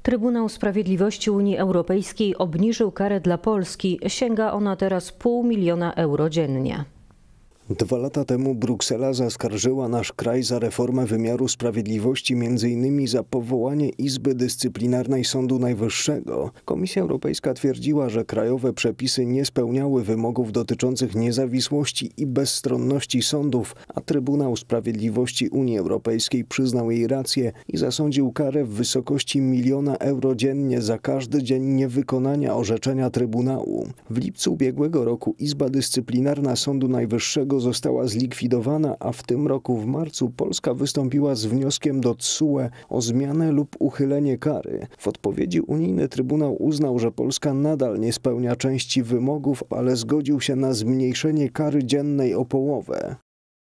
Trybunał Sprawiedliwości Unii Europejskiej obniżył karę dla Polski. Sięga ona teraz 500 000 euro dziennie. 2 lata temu Bruksela zaskarżyła nasz kraj za reformę wymiaru sprawiedliwości, m.in. za powołanie Izby Dyscyplinarnej Sądu Najwyższego. Komisja Europejska twierdziła, że krajowe przepisy nie spełniały wymogów dotyczących niezawisłości i bezstronności sądów, a Trybunał Sprawiedliwości Unii Europejskiej przyznał jej rację i zasądził karę w wysokości 1 000 000 euro dziennie za każdy dzień niewykonania orzeczenia Trybunału. W lipcu ubiegłego roku Izba Dyscyplinarna Sądu Najwyższego została zlikwidowana, a w tym roku w marcu Polska wystąpiła z wnioskiem do TSUE o zmianę lub uchylenie kary. W odpowiedzi unijny Trybunał uznał, że Polska nadal nie spełnia części wymogów, ale zgodził się na zmniejszenie kary dziennej o połowę.